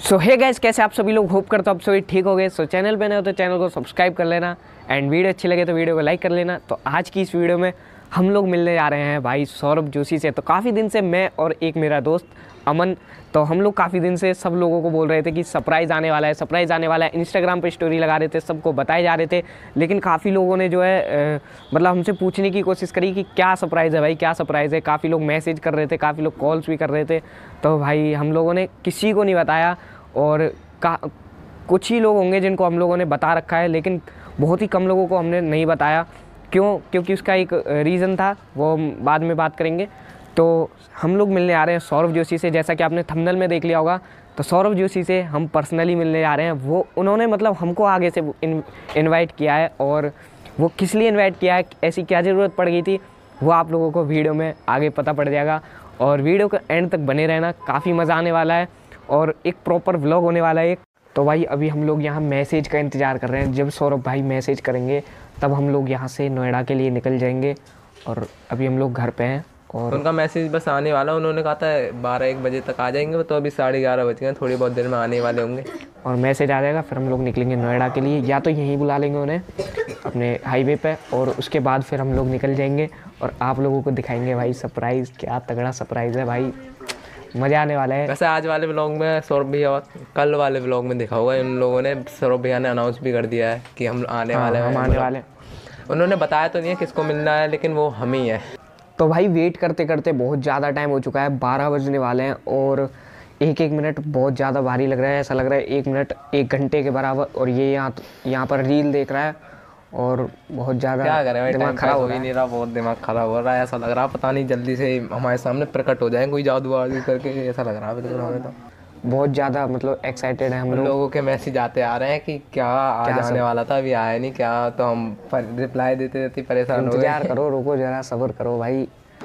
सो hey guys, कैसे आप सभी लोग? होप करता हूँ आप सभी ठीक हो गए। सो चैनल पे नए हो तो चैनल को सब्सक्राइब कर लेना एंड वीडियो अच्छी लगे तो वीडियो को लाइक कर लेना। तो आज की इस वीडियो में हम लोग मिलने जा रहे हैं भाई सौरभ जोशी से। तो काफ़ी दिन से मैं और एक मेरा दोस्त अमन, तो हम लोग काफ़ी दिन से सब लोगों को बोल रहे थे कि सरप्राइज़ आने वाला है, सरप्राइज़ आने वाला है। इंस्टाग्राम पे स्टोरी लगा रहे थे, सबको बताए जा रहे थे, लेकिन काफ़ी लोगों ने जो है मतलब हमसे पूछने की कोशिश करी कि क्या सरप्राइज़ है भाई, क्या सरप्राइज़ है। काफ़ी लोग मैसेज कर रहे थे, काफ़ी लोग कॉल्स भी कर रहे थे। तो भाई हम लोगों ने किसी को नहीं बताया और कुछ ही लोग होंगे जिनको हम लोगों ने बता रखा है, लेकिन बहुत ही कम लोगों को हमने नहीं बताया। क्योंकि उसका एक रीज़न था, वो हम बाद में बात करेंगे। तो हम लोग मिलने आ रहे हैं सौरभ जोशी से, जैसा कि आपने थंबनेल में देख लिया होगा। तो सौरभ जोशी से हम पर्सनली मिलने आ रहे हैं। वो उन्होंने मतलब हमको आगे से इनवाइट किया है, और वो किस लिए इनवाइट किया है, ऐसी क्या ज़रूरत पड़ गई थी, वो आप लोगों को वीडियो में आगे पता पड़ जाएगा। और वीडियो के एंड तक बने रहना, काफ़ी मज़ा आने वाला है और एक प्रॉपर व्लॉग होने वाला है एक। तो भाई अभी हम लोग यहाँ मैसेज का इंतज़ार कर रहे हैं। जब सौरभ भाई मैसेज करेंगे तब हम लोग यहाँ से नोएडा के लिए निकल जाएंगे। और अभी हम लोग घर पे हैं और उनका मैसेज बस आने वाला। उन्होंने कहा था 12-1 बजे तक आ जाएंगे, तो अभी 11:30 बज गए, थोड़ी बहुत देर में आने वाले होंगे और मैसेज आ जाएगा। फिर हम लोग निकलेंगे नोएडा के लिए, या तो यहीं बुला लेंगे उन्हें अपने हाईवे पे, और उसके बाद फिर हम लोग निकल जाएंगे और आप लोगों को दिखाएंगे भाई सरप्राइज़। क्या तगड़ा सरप्राइज़ है भाई, मज़ा आने वाला है। वैसे आज वाले व्लॉग में सौरभ भैया, कल वाले व्लॉग में देखा होगा इन लोगों ने, सौरभ भैया ने अनाउंस भी कर दिया है कि हम आने वाले हैं। हम आने वाले। उन्होंने बताया तो नहीं है किसको मिलना है, लेकिन वो हम ही है। तो भाई वेट करते करते बहुत ज़्यादा टाइम हो चुका है, 12 बजने वाले हैं और एक मिनट बहुत ज़्यादा भारी लग रहा है। ऐसा लग रहा है 1 मिनट 1 घंटे के बराबर। और ये यहाँ पर रील देख रहा है और बहुत ज़्यादा क्या करें भाई, दिमाग खराब हो ही नहीं रहा, बहुत दिमाग खराब हो रहा है। ऐसा लग रहा है पता नहीं जल्दी से हमारे सामने प्रकट हो जाए कोई जादू वादू करके, ऐसा लग रहा है बिल्कुल हमें। तो बहुत ज़्यादा मतलब एक्साइटेड है हम लोग। लोगों के मैसेज आते आ रहे हैं कि क्या आज आने वाला था, अभी आया नहीं क्या, तो हम रिप्लाई देते देते परेशान हो गए। इंतज़ार करो, रुको ज़रा, सब्र करो भाई।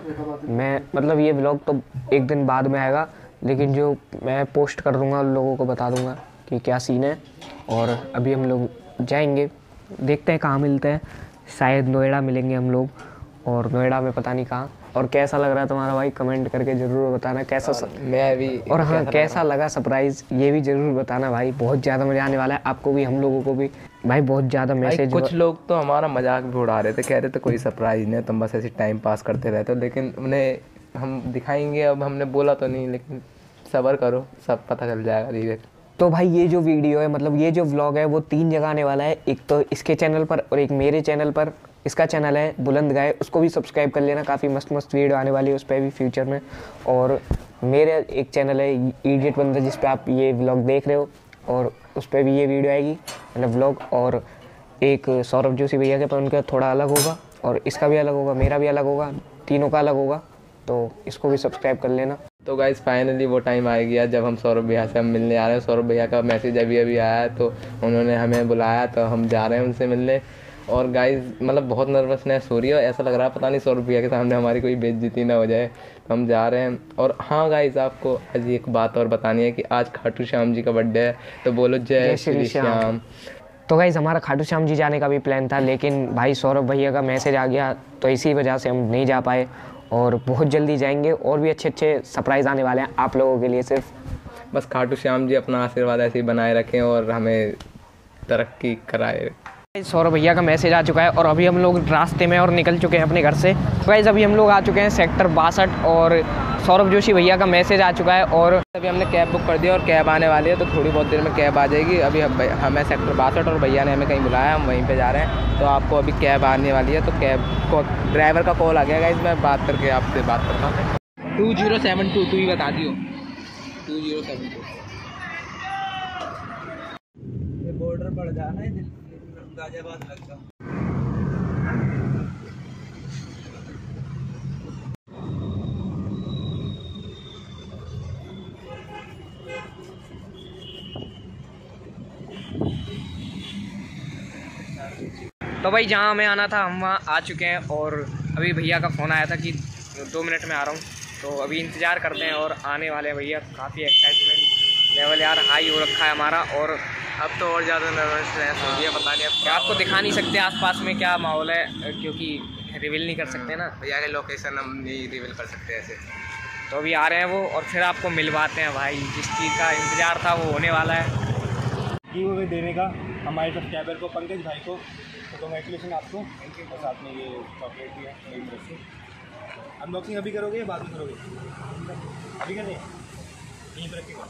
मैं मतलब ये व्लॉग तो एक दिन बाद में आएगा, लेकिन जो मैं पोस्ट कर दूँगा उन लोगों को बता दूँगा कि क्या सीन है। और अभी हम लोग जाएंगे, देखते हैं कहाँ मिलते हैं। शायद नोएडा मिलेंगे हम लोग, और नोएडा में पता नहीं कहाँ। और कैसा लग रहा है तुम्हारा भाई, कमेंट करके ज़रूर बताना कैसा मैं भी। और हाँ, कैसा लगा सरप्राइज़ ये भी ज़रूर बताना भाई। बहुत ज़्यादा मज़ा आने वाला है, आपको भी हम लोगों को भी भाई। बहुत ज़्यादा मैसेज, कुछ लोग तो हमारा मजाक भी उड़ा रहे थे, कह रहे थे कोई सरप्राइज़ नहीं, तुम बस ऐसे टाइम पास करते रहते हो, लेकिन उन्हें हम दिखाएंगे। अब हमने बोला तो नहीं, लेकिन सब्र करो, सब पता चल जाएगा धीरे। तो भाई ये जो वीडियो है, मतलब ये जो व्लॉग है, वो 3 जगह आने वाला है। एक तो इसके चैनल पर और एक मेरे चैनल पर। इसका चैनल है बुलंद गाय, उसको भी सब्सक्राइब कर लेना, काफ़ी मस्त मस्त वीडियो आने वाली है उस पर भी फ्यूचर में। और मेरे एक चैनल है इडियट बंदर, जिस पे आप ये व्लॉग देख रहे हो, और उस पर भी ये वीडियो आएगी, मतलब व्लॉग। और एक सौरभ जोशी भैया के पर, उनका थोड़ा अलग होगा, और इसका भी अलग होगा, मेरा भी अलग होगा, तीनों का अलग होगा। तो इसको भी सब्सक्राइब कर लेना। तो गाइस फाइनली वो टाइम आ गया जब हम सौरभ भैया से हम मिलने आ रहे हैं। सौरभ भैया का मैसेज अभी अभी आया है, तो उन्होंने हमें बुलाया, तो हम जा रहे हैं उनसे मिलने। और गाइस मतलब बहुत नर्वसनेस हो रही है, ऐसा लग रहा है पता नहीं सौरभ भैया के सामने हमारी कोई बेइज्जती ना हो जाए, तो हम जा रहे हैं। और हाँ गाइस, आपको आज एक बात और बतानी है कि आज खाटू श्याम जी का बर्थडे है, तो बोलो जय श्री श्याम। तो गाइस हमारा खाटू श्याम जी जाने का भी प्लान था, लेकिन भाई सौरभ भैया का मैसेज आ गया, तो इसी वजह से हम नहीं जा पाए। और बहुत जल्दी जाएंगे, और भी अच्छे अच्छे सरप्राइज़ आने वाले हैं आप लोगों के लिए। सिर्फ बस खाटू श्याम जी अपना आशीर्वाद ऐसे ही बनाए रखें और हमें तरक्की कराए। सौरभ भैया का मैसेज आ चुका है, और अभी हम लोग रास्ते में और निकल चुके हैं अपने घर से। गाइस अभी हम लोग आ चुके हैं सेक्टर 62, और सौरभ जोशी भैया का मैसेज आ चुका है। और अभी हमने कैब बुक कर दिया और कैब आने वाली है, तो थोड़ी बहुत देर में कैब आ जाएगी। अभी हमें सेक्टर 62 और भैया ने हमें कहीं बुलाया, हम वहीं पे जा रहे हैं। तो आपको अभी कैब आने वाली है, तो कैब को ड्राइवर का कॉल आ गया गाइस, मैं बात करके आपसे बात करता हूँ। 2072 तू ही बता दियो। 2072 ये बॉर्डर पड़ जाना है गाजियाबाद लगता। तो भाई जहाँ हमें आना था हम वहाँ आ चुके हैं, और अभी भैया का फ़ोन आया था कि 2 मिनट में आ रहा हूँ। तो अभी इंतज़ार करते हैं, और आने वाले हैं भैया। काफ़ी एक्साइटमेंट लेवल यार हाई हो रखा है हमारा, और अब तो और ज़्यादा नर्वसनेस हो रही है, पता नहीं अब आपको दिखा नहीं सकते आसपास में क्या माहौल है, क्योंकि रिवील नहीं कर सकते ना। भैया के लोकेशन हम नहीं रिवील कर सकते ऐसे। तो अभी आ रहे हैं वो और फिर आपको मिलवाते हैं भाई, जिस चीज़ का इंतज़ार था वो होने वाला है। गिव अवे देने का हमारे सब्सक्राइबर को, पंकज भाई को, तो कॉन्ग्रेचुलेसन आपको। और साथ में ये चॉकलेट भी है मेरी तरफ से। अनबॉक्सिंग अभी करोगे या बाद में करोगे? अभी करनी है, यहीं पर रखेगा।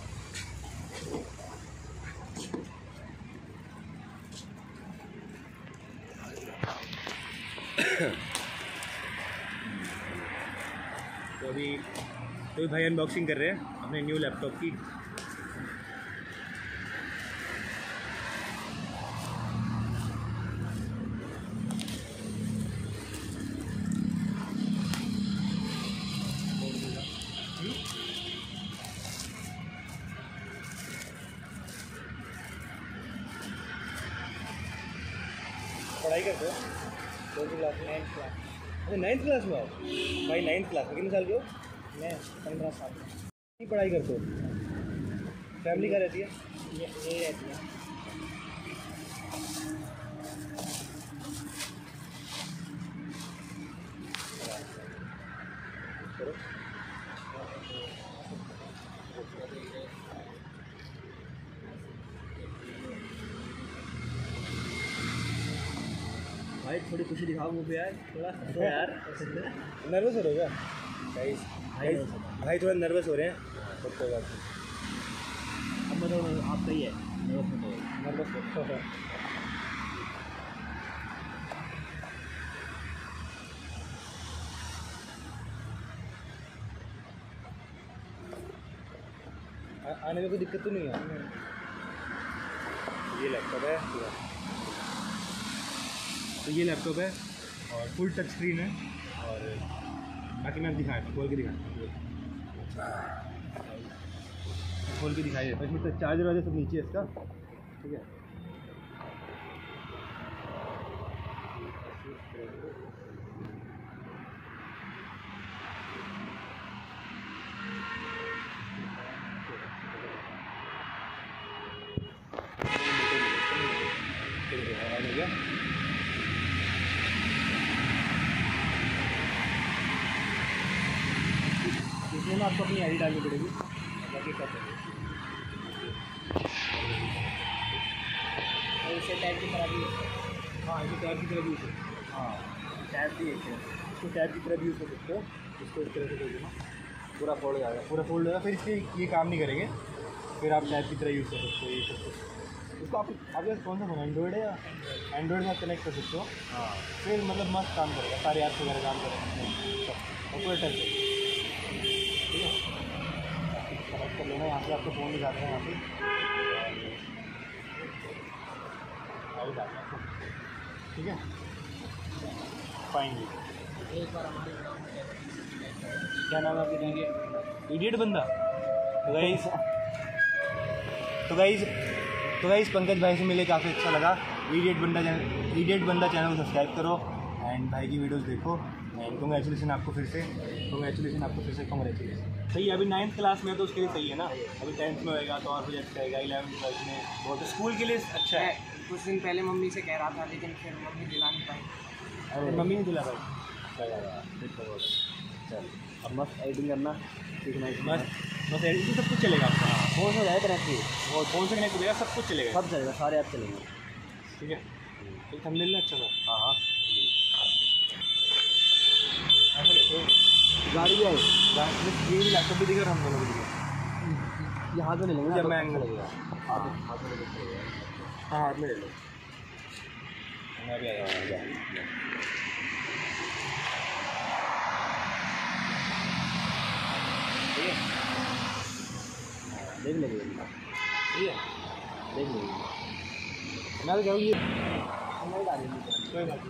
तो अभी तो भाई अनबॉक्सिंग कर रहे हैं अपने न्यू लैपटॉप की। पढ़ाई करते हो? कौन सी क्लास में? 9th class. अच्छा 9th क्लास में हो भाई? 9th क्लास में कितने साल के हो? मैं 15 साल। नहीं पढ़ाई करते हो? फैमिली कहाँ रहती है? ये रहती है। करो। भाई थोड़ी खुशी दिखाओ मुझे यार, थोड़ा तो यार। नर्वस हो रहे हो क्या? भाई थोड़ा नर्वस हो रहे हैं। तो कोई बात नहीं, अब बताओ आप सही है। नर्वस हो आने में कोई दिक्कत तो नहीं है? ये लैपटॉप है, तो ये लैपटॉप है और फुल टच स्क्रीन है। और बाकी मैं दिखाया खोल के दिखाई देता। इसमें चार्जर वाले सब नीचे है इसका, ठीक है। हो गया। इसमें ना आपको अपनी आईडी डालनी पड़ेगी, बाकी कर सकते। इसे टैब की तरह भी, हाँ इसे टैब की तरह भी यूज़ है। हाँ टैब भी है, इसको टैब की तरह भी यूज़ कर सकते हो। इसको इस तरह से कर देना, पूरा फोल्ड जाएगा, पूरा फोल्ड होगा। फिर इसके ये काम नहीं करेंगे, फिर आप टैब की तरह यूज़ कर सकते हो। ये सब इसको आपके पास कौन सा फोन, एंड्रॉइड है या एंड्रॉइड में आप कनेक्ट कर सकते हो। हाँ फिर मतलब मस्त काम करेगा, सारे ऐप्स वगैरह काम करेंगे और पूरा टच है, ठीक है। कनेक्ट कर लेना, यहाँ से आपको फ़ोन भी जाते हैं, यहाँ से ठीक है। फाइनली एक बार हमारे क्या नाम है आपके? इडियट बंदा। तो गाइस पंकज भाई से मिले, काफ़ी अच्छा लगा। इडियट बंदा चैनल को सब्सक्राइब करो एंड भाई की वीडियोस देखो। एंड कॉन्ग्रेचुलेसन आपको फिर से, कॉन्ग्रेचुलेसन। सही है, अभी 9th क्लास में तो उसके लिए सही है ना। अभी 10th में होएगा तो और भी अच्छा रहेगा। 11th 12th में बहुत स्कूल के लिए अच्छा है। कुछ दिन पहले मम्मी से कह रहा था, लेकिन फिर मम्मी दिला नहीं पाई। अरे मम्मी ने दिला भाई। चल अब मस्त एडिटिंग करना सीखना, मस्त एडिटिंग सब कुछ चलेगा आपका। फोन से जाए कनेक्ट भी, और फोन से कनेक्ट हो जाएगा, सब कुछ चलेगा, सब चलेगा, सारे ऐप चलेंगे, ठीक है। एक थंबनेल ना अच्छा था। हाँ हाँ ऐसा देखो, गाड़ी भी आई, ये भी लैपटॉप भी दिखा, हम दोनों भी दिखा। ये हाथ में ले लेंगे जब मैं एंगल लगेगा, हाथ में ले लो। हाँ हाथ में ले लो, मैं भी आया। देख लेंगे, ठीक है, देख लेंगे। मैं तो कहूँगी कोई बात नहीं।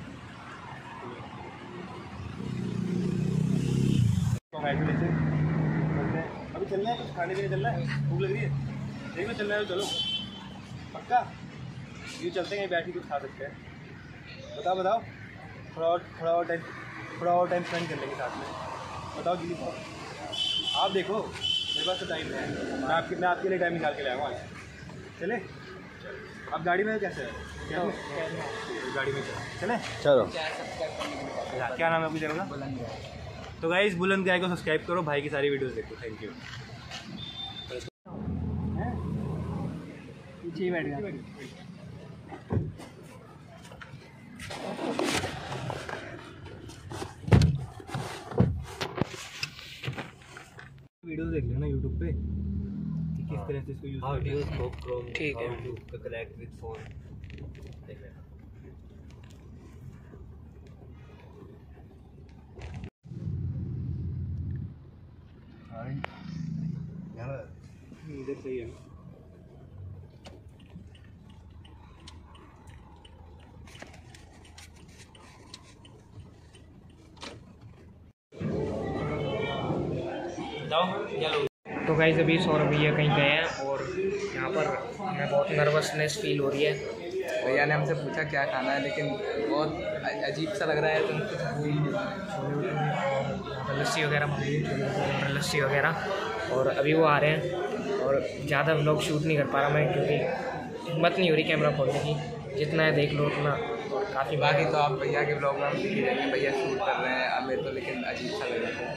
कॉन्ग्रेचुलेसन। अभी चलना है, कुछ खाने के लिए चलना है, भूख लग रही है, देख लो चलना है तो चलो पक्का। ये चलते हैं, बैठ के कुछ खा सकते हैं। बताओ थोड़ा और टाइम स्पेंड कर लेंगे साथ में। बताओ जी, आप देखो मेरे पास तो टाइम है, मैं आपके लिए टाइम निकाल के लाऊंगा आज। चले आप गाड़ी में कैसे है? गाड़ी में चले। चलो क्या नाम है आपकी चैनल का? तो गाइस बुलंद गाय को सब्सक्राइब करो, भाई की सारी वीडियोस देखो। Thank you. पीछे ही बैठ गया। वीडियोस देख लेना यूट्यूब पे कि किस तरह से इसको यूज करना है। ठीक है। कनेक्ट विद फोन देख लेना। इधर सही है ना। तो गाइस अभी सौरभ भैया कहीं गए हैं और यहाँ पर हमें बहुत नर्वसनेस फील हो रही है। भैया ने हमसे पूछा क्या खाना है, लेकिन बहुत अजीब सा लग रहा है। तो यहाँ पर लस्सी वगैरह मंगाई, लस्सी वगैरह, और अभी वो आ रहे हैं। और ज़्यादा व्लॉग शूट नहीं कर पा रहा मैं क्योंकि हिम्मत नहीं हो रही कैमरा खोलने की। जितना है देख लो उतना, और काफ़ी बाकी तो आप भैया के ब्लॉग में हम दिख ही रहेंगे, भैया शूट कर रहे हैं। अब मेरे तो लेकिन अजीब सा लग रहा है।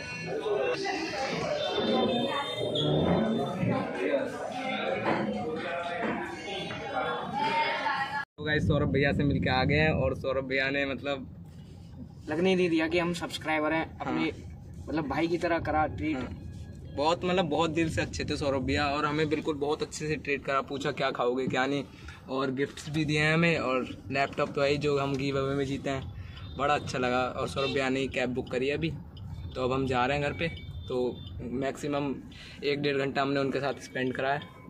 तो गाइस सौरभ भैया से मिलके आ गए हैं और सौरभ भैया ने मतलब लगने नहीं दिया कि हम सब्सक्राइबर हैं, अपने मतलब भाई की तरह करा ट्रीट। बहुत मतलब बहुत दिल से अच्छे थे सौरभ भैया, और हमें बिल्कुल बहुत अच्छे से ट्रीट करा। पूछा क्या खाओगे क्या नहीं, और गिफ्ट्स भी दिए हैं हमें, और लैपटॉप तो है जो हम गिव अवे में जीते हैं। बड़ा अच्छा लगा। और सौरभ भैया ने कैब बुक करी है अभी, तो अब हम जा रहे हैं घर पे। तो मैक्सिमम 1-1.5 घंटा हमने उनके साथ स्पेंड करा है।